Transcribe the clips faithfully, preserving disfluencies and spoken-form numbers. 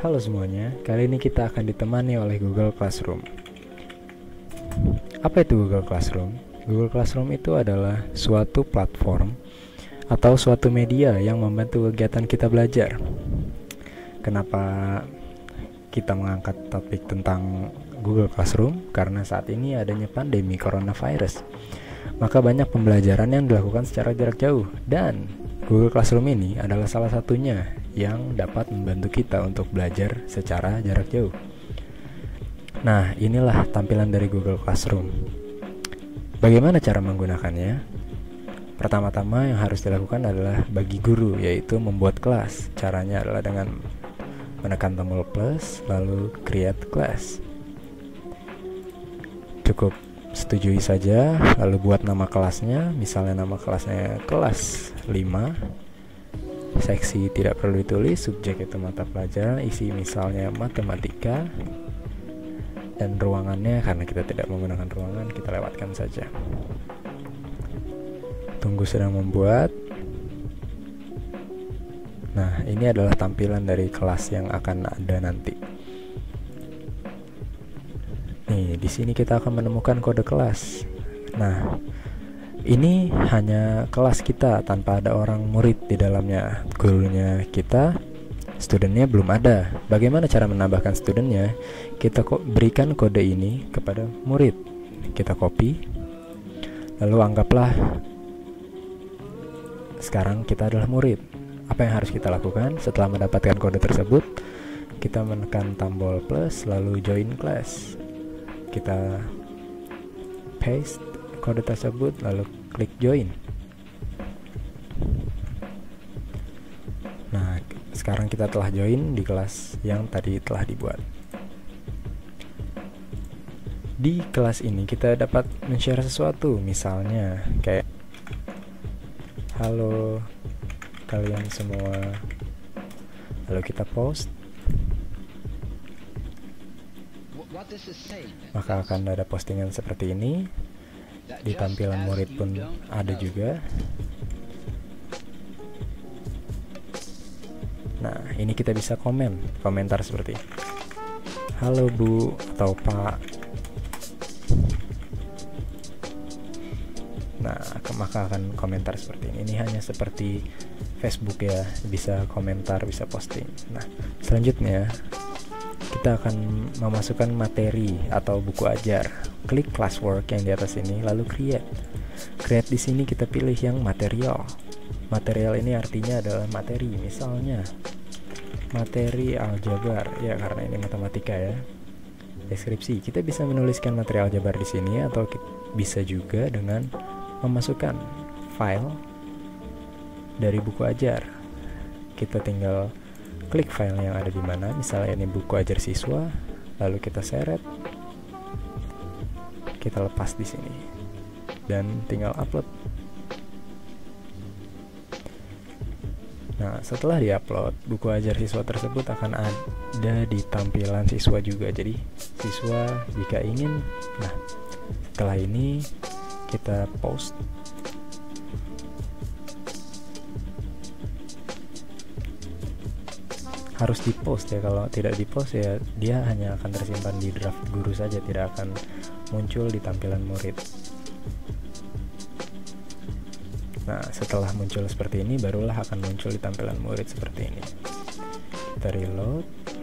Halo semuanya, kali ini kita akan ditemani oleh Google Classroom. Apa itu Google Classroom? Google Classroom itu adalah suatu platform atau suatu media yang membantu kegiatan kita belajar. Kenapa kita mengangkat topik tentang Google Classroom? Karena saat ini adanya pandemi coronavirus, maka banyak pembelajaran yang dilakukan secara jarak jauh, dan Google Classroom ini adalah salah satunya yang dapat membantu kita untuk belajar secara jarak jauh. Nah, inilah tampilan dari Google Classroom. Bagaimana cara menggunakannya? Pertama-tama yang harus dilakukan adalah bagi guru, yaitu membuat kelas. Caranya adalah dengan menekan tombol plus, lalu create class. Cukup setujui saja, lalu buat nama kelasnya. Misalnya nama kelasnya kelas lima. Seksi tidak perlu ditulis, subjek itu mata pelajaran, isi misalnya matematika, dan ruangannya karena kita tidak menggunakan ruangan, kita lewatkan saja. Tunggu sedang membuat. Nah, ini adalah tampilan dari kelas yang akan ada nanti. Nih, di sini kita akan menemukan kode kelas. Nah, ini hanya kelas kita tanpa ada orang murid di dalamnya. Gurunya kita, studennya belum ada. Bagaimana cara menambahkan studennya? Kita kok berikan kode ini kepada murid. Kita copy. Lalu anggaplah sekarang kita adalah murid. Apa yang harus kita lakukan setelah mendapatkan kode tersebut? Kita menekan tombol plus lalu join class. Kita paste kode tersebut lalu klik join. Nah, sekarang kita telah join di kelas yang tadi telah dibuat. Di kelas ini kita dapat men-share sesuatu, misalnya kayak halo kalian semua, lalu kita post, maka akan ada postingan seperti ini. Di tampilan murid pun ada juga. Nah, ini kita bisa komen, komentar seperti halo Bu atau Pak. Nah, maka akan komentar seperti ini. Ini hanya seperti Facebook ya, bisa komentar, bisa posting. Nah, selanjutnya kita akan memasukkan materi atau buku ajar. Klik classwork yang di atas ini, lalu create. Create di sini kita pilih yang material. Material ini artinya adalah materi, misalnya materi aljabar ya, karena ini matematika ya. Deskripsi, kita bisa menuliskan materi aljabar di sini, atau bisa juga dengan memasukkan file dari buku ajar. Kita tinggal klik file yang ada di mana, misalnya ini buku ajar siswa, lalu kita seret, kita lepas di sini, dan tinggal upload. Nah, setelah diupload, buku ajar siswa tersebut akan ada di tampilan siswa juga. Jadi siswa jika ingin, nah setelah ini kita post. Harus di post ya, kalau tidak di post ya dia hanya akan tersimpan di draft guru saja, tidak akan muncul di tampilan murid. Nah, setelah muncul seperti ini, barulah akan muncul di tampilan murid seperti ini. Kita reload.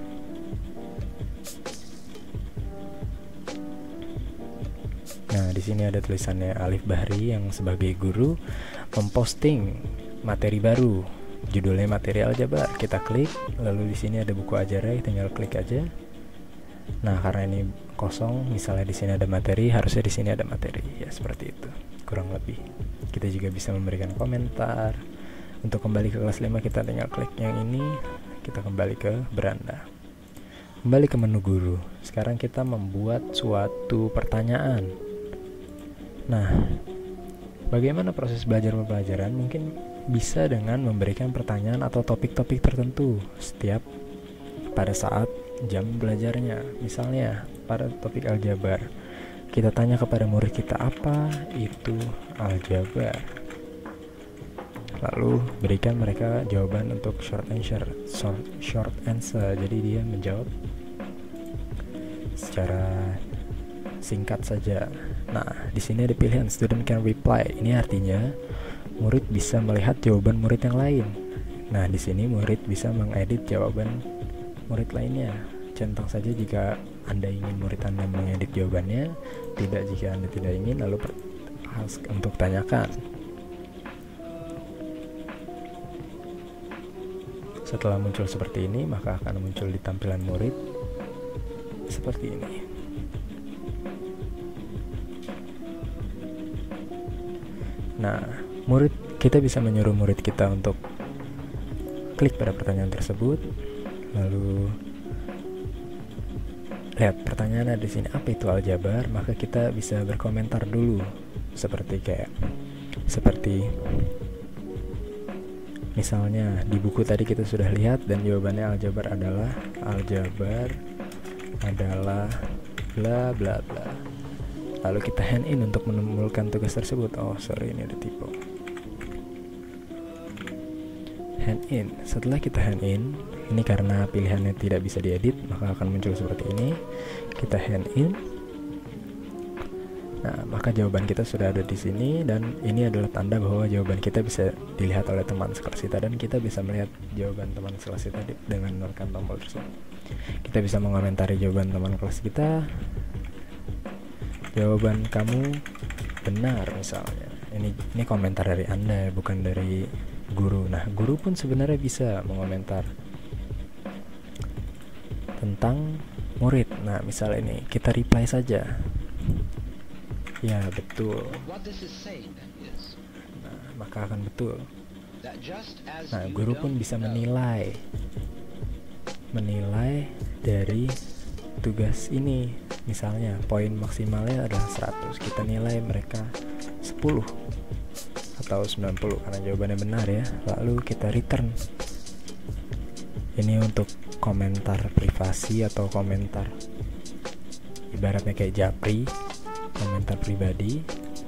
Nah, di sini ada tulisannya Alif Bahri yang sebagai guru memposting materi baru. Judulnya materi aljabar. Kita klik, lalu di sini ada buku ajarnya, tinggal klik aja. Nah, karena ini kosong, misalnya di sini ada materi, harusnya di sini ada materi. Ya, seperti itu. Kurang lebih. Kita juga bisa memberikan komentar. Untuk kembali ke kelas lima, kita tinggal klik yang ini, kita kembali ke beranda. Kembali ke menu guru. Sekarang kita membuat suatu pertanyaan. Nah, bagaimana proses belajar pembelajaran? Mungkin bisa dengan memberikan pertanyaan atau topik-topik tertentu setiap pada saat jam belajarnya. Misalnya pada topik aljabar, kita tanya kepada murid kita apa itu aljabar, lalu berikan mereka jawaban untuk short answer short, short answer, jadi dia menjawab secara singkat saja. Nah, di sini ada pilihan student can reply. Ini artinya murid bisa melihat jawaban murid yang lain. Nah, di sini murid bisa mengedit jawaban murid lainnya. Centang saja jika Anda ingin murid Anda mengedit jawabannya, tidak jika Anda tidak ingin, lalu harus untuk tanyakan. Setelah muncul seperti ini, maka akan muncul di tampilan murid seperti ini. Nah, murid kita bisa menyuruh murid kita untuk klik pada pertanyaan tersebut, lalu lihat pertanyaan di sini, apa itu aljabar? Maka kita bisa berkomentar dulu, seperti kayak seperti misalnya di buku tadi kita sudah lihat dan jawabannya aljabar adalah aljabar adalah bla bla bla. Lalu kita hand in untuk menemukan tugas tersebut. Oh sorry, ini ada typo. Hand in. Setelah kita hand in, ini karena pilihannya tidak bisa diedit, maka akan muncul seperti ini. Kita hand in. Nah, maka jawaban kita sudah ada di sini, dan ini adalah tanda bahwa jawaban kita bisa dilihat oleh teman sekelas kita, dan kita bisa melihat jawaban teman sekelas kita dengan menekan tombol tersebut. Kita bisa mengomentari jawaban teman kelas kita. Jawaban kamu benar misalnya. Ini ini komentar dari Anda, bukan dari guru. Nah, guru pun sebenarnya bisa mengomentar tentang murid. Nah, misal ini kita reply saja. Ya, betul. Nah, maka akan betul. Nah, guru pun bisa menilai menilai dari tugas ini. Misalnya poin maksimalnya adalah seratus, kita nilai mereka sepuluh atau sembilan puluh karena jawabannya benar ya. Lalu kita return. Ini untuk komentar privasi atau komentar ibaratnya kayak japri, komentar pribadi.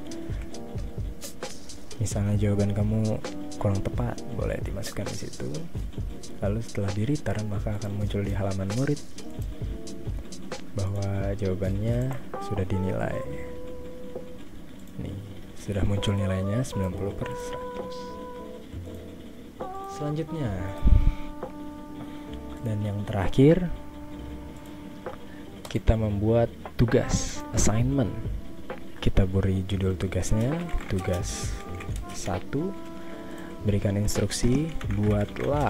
Misalnya jawaban kamu kurang tepat, boleh dimasukkan di situ. Lalu setelah di return, maka akan muncul di halaman murid bahwa jawabannya sudah dinilai. Nih, sudah muncul nilainya sembilan puluh per seratus. Selanjutnya, dan yang terakhir, kita membuat tugas assignment. Kita beri judul tugasnya, tugas satu. Berikan instruksi, buatlah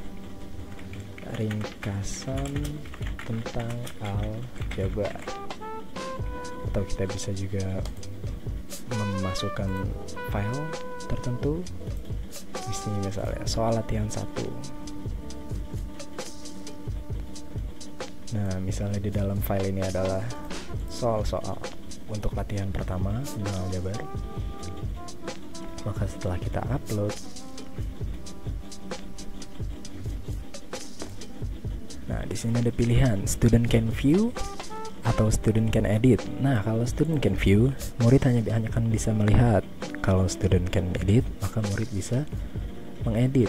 ringkasan tentang aljabar. Atau kita bisa juga memasukkan file tertentu. Misalnya soal latihan satu. Nah, misalnya di dalam file ini adalah soal-soal untuk latihan pertama tentang aljabar. Maka setelah kita upload, nah di sini ada pilihan student can view atau student can edit. Nah, kalau student can view, murid hanya hanya akan bisa melihat. Kalau student can edit, maka murid bisa mengedit.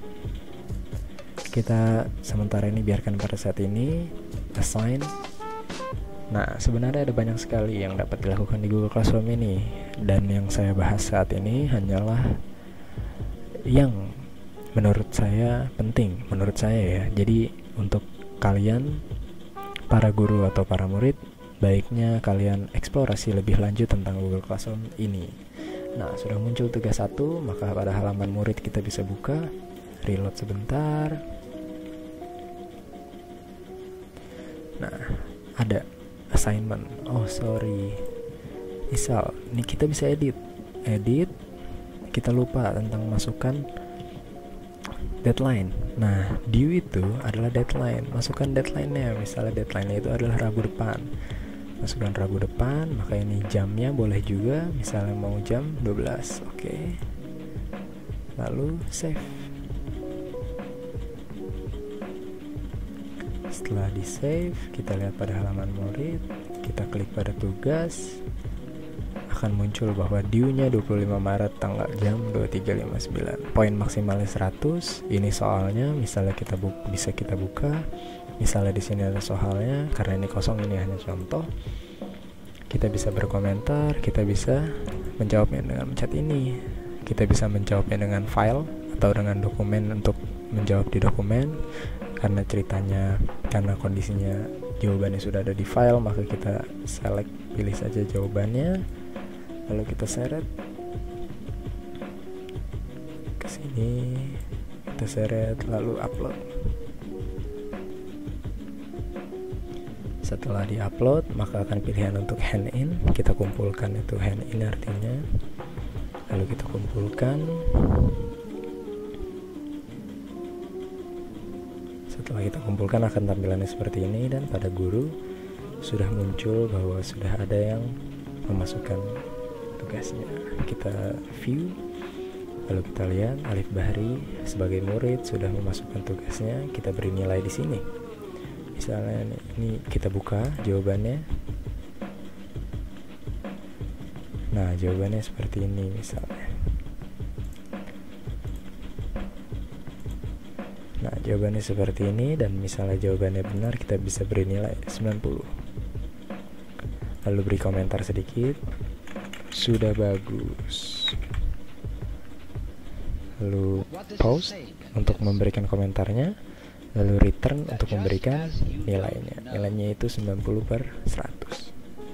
Kita sementara ini biarkan pada saat ini assign. Nah, sebenarnya ada banyak sekali yang dapat dilakukan di Google Classroom ini, dan yang saya bahas saat ini hanyalah yang menurut saya penting, menurut saya ya. Jadi untuk kalian, para guru atau para murid, baiknya kalian eksplorasi lebih lanjut tentang Google Classroom ini. Nah, sudah muncul tugas satu, maka pada halaman murid kita bisa buka, reload sebentar. Nah, ada assignment. Oh sorry, misal ini kita bisa edit edit kita lupa tentang masukkan deadline. Nah, due itu adalah deadline, masukkan deadline-nya. Misalnya deadline-nya itu adalah Rabu depan, masukkan Rabu depan. Maka ini jamnya boleh juga, misalnya mau jam dua belas. Oke, okay. Lalu save. Setelah di save, kita lihat pada halaman murid, kita klik pada tugas, akan muncul bahwa due-nya dua puluh lima Maret tanggal jam dua puluh tiga lima puluh sembilan. Poin maksimalnya seratus. Ini soalnya misalnya kita bu- bisa kita buka. Misalnya di sini ada soalnya, karena ini kosong, ini hanya contoh. Kita bisa berkomentar, kita bisa menjawabnya dengan chat ini. Kita bisa menjawabnya dengan file atau dengan dokumen untuk menjawab di dokumen. Karena ceritanya, karena kondisinya jawabannya sudah ada di file, maka kita select, pilih saja jawabannya, lalu kita seret ke sini, kita seret lalu upload. Setelah di-upload, maka akan pilihan untuk hand in, kita kumpulkan itu hand in artinya, lalu kita kumpulkan. Setelah kita kumpulkan akan tampilannya seperti ini, dan pada guru sudah muncul bahwa sudah ada yang memasukkan tugasnya. Kita view, lalu kita lihat Alif Bahri sebagai murid sudah memasukkan tugasnya. Kita beri nilai di sini. Misalnya ini, ini kita buka jawabannya. Nah, jawabannya seperti ini misalnya. Nah, jawabannya seperti ini, dan misalnya jawabannya benar, kita bisa beri nilai sembilan puluh. Lalu beri komentar sedikit. Sudah bagus. Lalu pause untuk memberikan komentarnya. Lalu return untuk memberikan nilainya. Nilainya itu sembilan puluh per seratus.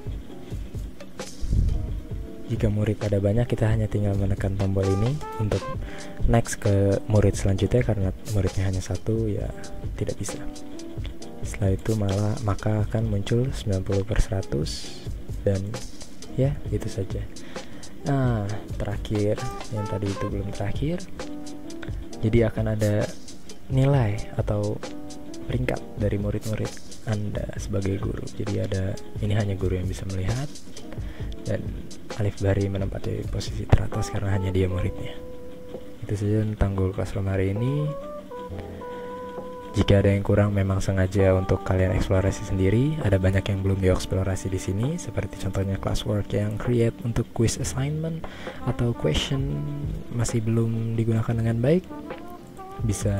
Jika murid ada banyak, kita hanya tinggal menekan tombol ini untuk next ke murid selanjutnya. Karena muridnya hanya satu, ya tidak bisa. Setelah itu malah maka akan muncul sembilan puluh per seratus. Dan ya itu saja. Nah, terakhir, yang tadi itu belum terakhir. Jadi akan ada nilai atau peringkat dari murid-murid Anda sebagai guru. Jadi ada, ini hanya guru yang bisa melihat, dan Alif Bahri menempati posisi teratas karena hanya dia muridnya. Itu saja tentang Google Classroom hari ini. Jika ada yang kurang, memang sengaja untuk kalian eksplorasi sendiri. Ada banyak yang belum dieksplorasi di sini, seperti contohnya classwork yang create untuk quiz assignment atau question masih belum digunakan dengan baik. Bisa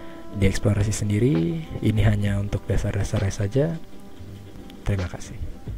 dieksplorasi sendiri. Ini hanya untuk dasar-dasarnya saja. Terima kasih.